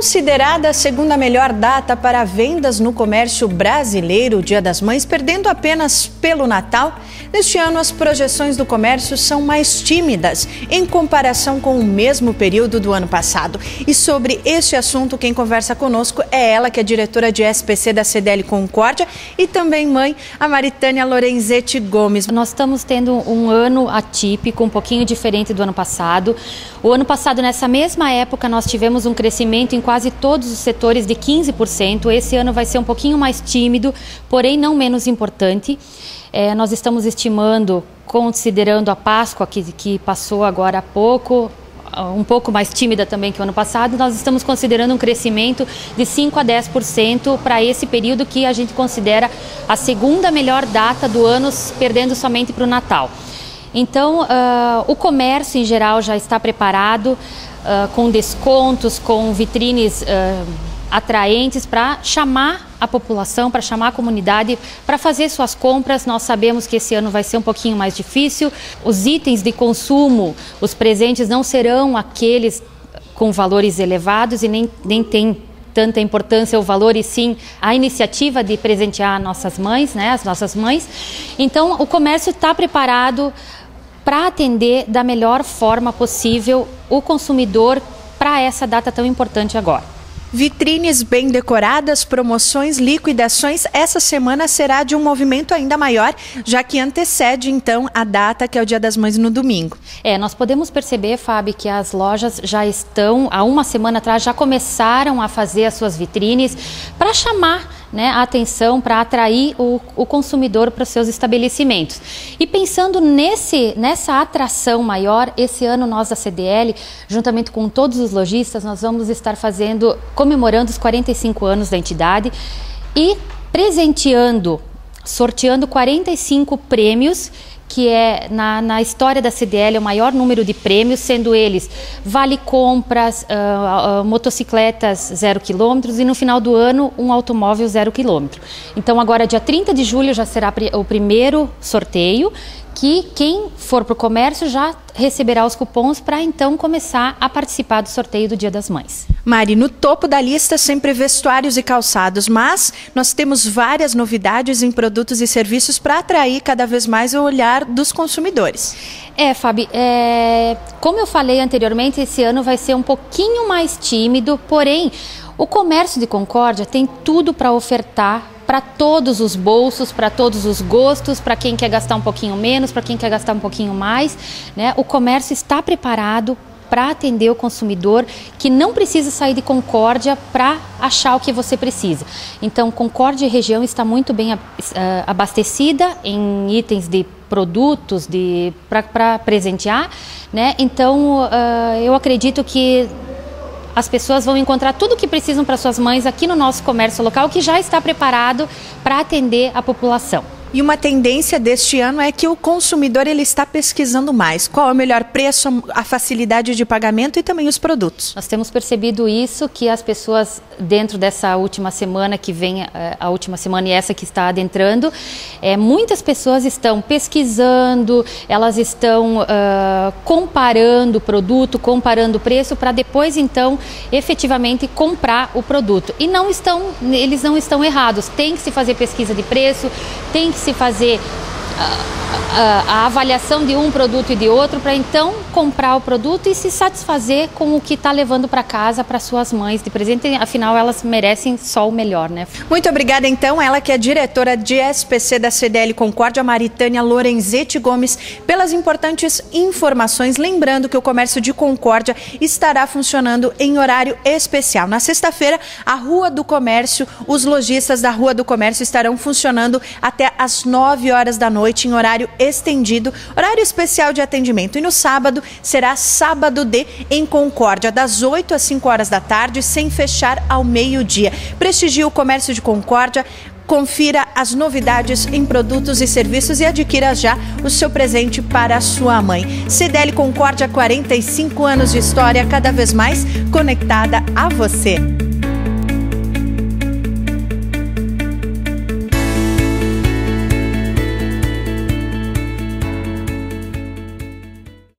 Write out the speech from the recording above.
Considerada a segunda melhor data para vendas no comércio brasileiro, o Dia das Mães, perdendo apenas pelo Natal, neste ano as projeções do comércio são mais tímidas em comparação com o mesmo período do ano passado. E sobre este assunto, quem conversa conosco é ela, que é diretora de SPC da CDL Concórdia e também mãe, a Maritânia Lorenzetti Gomes. Nós estamos tendo um ano atípico, um pouquinho diferente do ano passado. O ano passado, nessa mesma época, nós tivemos um crescimento em quase todos os setores de 15%. Esse ano vai ser um pouquinho mais tímido, porém não menos importante. Nós estamos estimando, considerando a Páscoa que passou agora há pouco, um pouco mais tímida também que o ano passado, nós estamos considerando um crescimento de 5 a 10% para esse período que a gente considera a segunda melhor data do ano, perdendo somente para o Natal. Então, o comércio em geral já está preparado, com descontos, com vitrines atraentes para chamar a população, para chamar a comunidade, para fazer suas compras. Nós sabemos que esse ano vai ser um pouquinho mais difícil. Os itens de consumo, os presentes não serão aqueles com valores elevados e nem tem tanta importância o valor, e sim a iniciativa de presentear nossas mães, né, as nossas mães. Então, o comércio está preparado para atender da melhor forma possível o consumidor para essa data tão importante agora. Vitrines bem decoradas, promoções, liquidações. Essa semana será de um movimento ainda maior, já que antecede então a data que é o Dia das Mães no domingo. Nós podemos perceber, Fábio, que as lojas já estão, há uma semana atrás, já começaram a fazer as suas vitrines para chamar, né, a atenção, para atrair o consumidor para os seus estabelecimentos. E pensando nessa atração maior, esse ano nós da CDL, juntamente com todos os lojistas, nós vamos estar comemorando os 45 anos da entidade e sorteando 45 prêmios, que é na história da CDL o maior número de prêmios, sendo eles vale compras, motocicletas 0 km e no final do ano um automóvel 0 km. Então agora dia 30 de julho já será o primeiro sorteio, que quem for para o comércio já receberá os cupons para então começar a participar do sorteio do Dia das Mães. Mari, no topo da lista sempre vestuários e calçados, mas nós temos várias novidades em produtos e serviços para atrair cada vez mais o olhar dos consumidores. Fábio, como eu falei anteriormente, esse ano vai ser um pouquinho mais tímido, porém o comércio de Concórdia tem tudo para ofertar para todos os bolsos, para todos os gostos, para quem quer gastar um pouquinho menos, para quem quer gastar um pouquinho mais, né? O comércio está preparado para atender o consumidor que não precisa sair de Concórdia para achar o que você precisa. Então, Concórdia e região está muito bem abastecida em itens de produtos para presentear, né? Então, eu acredito que as pessoas vão encontrar tudo o que precisam para suas mães aqui no nosso comércio local, que já está preparado para atender a população. E uma tendência deste ano é que o consumidor ele está pesquisando mais. Qual é o melhor preço, a facilidade de pagamento e também os produtos. Nós temos percebido isso, que as pessoas dentro dessa última semana que vem, a última semana e essa que está adentrando, muitas pessoas estão pesquisando, elas estão comparando o produto, comparando o preço para depois então efetivamente comprar o produto. E eles não estão errados, tem que se fazer pesquisa de preço, tem que se fazer a avaliação de um produto e de outro para então comprar o produto e se satisfazer com o que está levando para casa para suas mães de presente, afinal elas merecem só o melhor, né? Muito obrigada então, ela que é diretora de SPC da CDL Concórdia, Maritânia Lorenzetti Gomes, pelas importantes informações, lembrando que o comércio de Concórdia estará funcionando em horário especial. Na sexta-feira, a Rua do Comércio, os lojistas da Rua do Comércio estarão funcionando até às 9 horas da noite em horário estendido, horário especial de atendimento. E no sábado, será sábado D em Concórdia, das 8 às 5 horas da tarde, sem fechar ao meio-dia. Prestigie o comércio de Concórdia, confira as novidades em produtos e serviços e adquira já o seu presente para a sua mãe. CDL Concórdia, 45 anos de história, cada vez mais conectada a você.